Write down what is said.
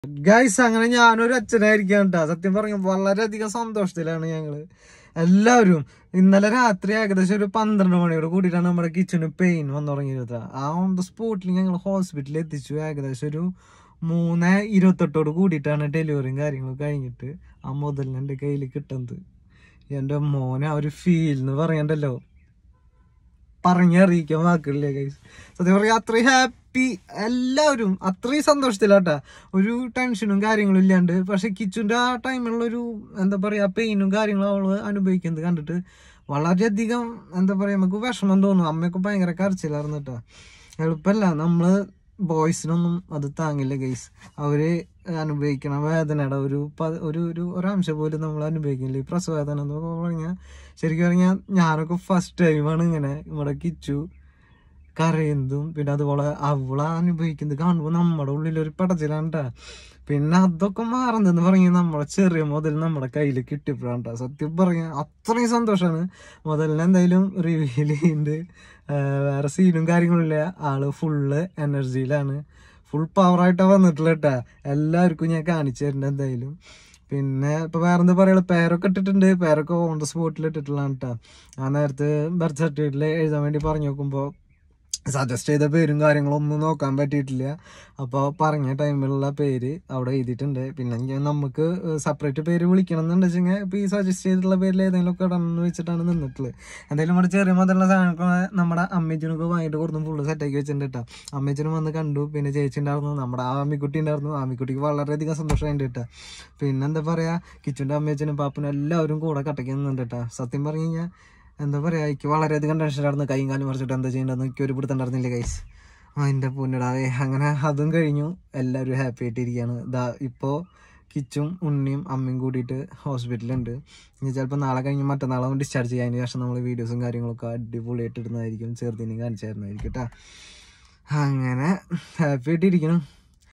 Guys അങ്ങനെ ഞാനൊരു അച്ഛനായിരിക്കാം കേട്ടോ. സത്യം പറഞ്ഞ വളരെയധികം സന്തോഷത്തിലാണ് ഞങ്ങള് എല്ലാവരും. ഇന്നലെ രാത്രി ഏകദേശം ഒരു 12 മണിയോട് കൂടിയിട്ടാണ് നമ്മുടെ കിച്ചന് പെയിൻ വന്നു തുടങ്ങിയത്. ആ ഓൺ ദ സ്പോട്ടിൽ ഞങ്ങൾ ഹോസ്പിറ്റലിൽ എത്തിച്ചു. ഏകദേശം ഒരു 3:28 കൂടിയിട്ടാണ് ഡെലിവറിയും കാര്യങ്ങളും കഴിഞ്ഞിട്ട് ആ മുതലിന് എൻ്റെ കയ്യിൽ കിട്ടുന്നത്. എൻ്റെ മോനെ ആ ഒരു ഫീൽ എന്ന് പറയണ്ടല്ലോ, പറഞ്ഞറിയിക്കാൻ വാക്കില്ലേ ഗൈസ്. സത്യം പറയാ അത്രയും ഹാപ്പി, എല്ലാവരും അത്രയും സന്തോഷത്തിലാട്ടാ. ഒരു ടെൻഷനും കാര്യങ്ങളും ഇല്ലാണ്ട്. പക്ഷെ കിച്ചുന്റെ ആ ടൈമിലുള്ളൊരു എന്താ പറയാ പെയിനും കാര്യങ്ങളും അവള് അനുഭവിക്കുന്നത് കണ്ടിട്ട് വളരെയധികം എന്താ പറയാ നമുക്ക് വിഷമം തോന്നും. അമ്മയൊക്കെ ഭയങ്കര കരച്ചിലായിരുന്നു കേട്ടാ. എളുപ്പമല്ല, നമ്മള് ബോയ്സിനൊന്നും അത് താങ്ങില്ല ഗൈസ്. അവര് അനുഭവിക്കണ വേദനയുടെ ഒരംശം പോലും നമ്മൾ അനുഭവിക്കില്ല. ഈ പ്രസവവേദന എന്ന് പറഞ്ഞാൽ ശരിക്കും പറഞ്ഞാൽ ഞാനൊക്കെ ഫസ്റ്റ് ടൈമാണ് ഇങ്ങനെ നമ്മുടെ കിച്ചു കരയുന്നതും പിന്നെ അതുപോലെ അവളെ അനുഭവിക്കുന്നത് കാണുമ്പോൾ നമ്മുടെ ഉള്ളിലൊരു പടച്ചിലാണ്ടാ. പിന്നെ അതൊക്കെ മാറുന്നെന്ന് പറഞ്ഞാൽ നമ്മളെ ചെറിയ മുതൽ നമ്മുടെ കയ്യിൽ കിട്ടിയപ്പോഴാണ്ടാ. സത്യം പറഞ്ഞാൽ അത്രയും സന്തോഷമാണ്. മുതലിന് എന്തായാലും റിവീൽ ചെയ്യുന്നുണ്ട്. വേറെ സീനും കാര്യങ്ങളും ഇല്ല. ആള് ഫുള്ള് എനർജിയിലാണ്, ഫുൾ പവറായിട്ടാണ് വന്നിട്ടുള്ള കേട്ടാ. എല്ലാവർക്കും ഞാൻ കാണിച്ചു തരുന്നുണ്ട് എന്തായാലും. പിന്നെ ഇപ്പൊ വേറെന്താ പറയുക, പേരൊക്കെ ഇട്ടിട്ടുണ്ട്. പേരൊക്കെ ഓൺ ദ സ്പോട്ടിൽ ഇട്ടിട്ടുള്ളതാണ് കേട്ടോ. ആ നേരത്ത് ബർത്ത് സർട്ടിഫിക്കറ്റിൽ എഴുതാൻ വേണ്ടി പറഞ്ഞു നോക്കുമ്പോൾ സജസ്റ്റ് ചെയ്ത പേരും കാര്യങ്ങളൊന്നും നോക്കാൻ പറ്റിയിട്ടില്ല. അപ്പോൾ പറഞ്ഞ ടൈമിലുള്ള പേര് അവിടെ എഴുതിയിട്ടുണ്ട്. പിന്നെ നമുക്ക് സെപ്പറേറ്റ് പേര് വിളിക്കണം എന്നുണ്ടെങ്കിൽ ഇപ്പോൾ ഈ സജസ്റ്റ് ചെയ്തിട്ടുള്ള പേരിൽ ഏതെങ്കിലും ഒക്കെ ഇടണം എന്ന് വെച്ചിട്ടാണ് നിന്നിട്ടുള്ളത്. എന്തായാലും നമ്മുടെ ചെറിയ മുതലുള്ള സാധനങ്ങളൊക്കെ നമ്മുടെ അമ്മേച്ചനൊക്കെ വാങ്ങിയിട്ട് കൊടുത്തും ഫുള്ള് സെറ്റാക്കി വെച്ചിട്ടുണ്ട് കേട്ടോ. അമ്മേച്ചനും വന്ന് കണ്ടു. പിന്നെ ചേച്ചി ഉണ്ടായിരുന്നു, നമ്മുടെ ആമിക്കുട്ടി ഉണ്ടായിരുന്നു. ആമിക്കുട്ടിക്ക് വളരെയധികം സന്തോഷമായിട്ട് കേട്ടോ. പിന്നെ എന്താ പറയുക, കിച്ചുൻ്റെ അമ്മേച്ചനും പാപ്പനും എല്ലാവരും കൂടെ കട്ടയ്ക്ക് നിന്നുണ്ട് കേട്ടോ. സത്യം പറഞ്ഞു കഴിഞ്ഞാൽ എന്താ പറയുക, എനിക്ക് വളരെയധികം ടെൻഷനായിരുന്നു. കൈയും കാലും മറിച്ചിട്ട് എന്താ ചെയ്യേണ്ടതെന്ന് എനിക്ക് ഒരു പിടുത്തുണ്ടായിരുന്നില്ല ഗൈസ്. എൻ്റെ പൊന്നിടാവേ. അങ്ങനെ അതും കഴിഞ്ഞു. എല്ലാവരും ഹാപ്പി ആയിട്ടിരിക്കുകയാണ്. ഇപ്പോൾ കിച്ചും ഉണ്ണിയും അമ്മയും കൂടിയിട്ട് ഹോസ്പിറ്റലുണ്ട്. ഇനി ചിലപ്പോൾ നാളെ കഴിഞ്ഞ് മറ്റന്നാളും ഡിസ്ചാർജ് ചെയ്യാൻ ശേഷം നമ്മൾ വീഡിയോസും കാര്യങ്ങളൊക്കെ അടിപൊളിയായിട്ട് ഇടുന്നതായിരിക്കും. ചെറുതിനും കാണിച്ചായിരുന്നായിരിക്കും കേട്ടോ. അങ്ങനെ ഹാപ്പി ആയിട്ടിരിക്കണം.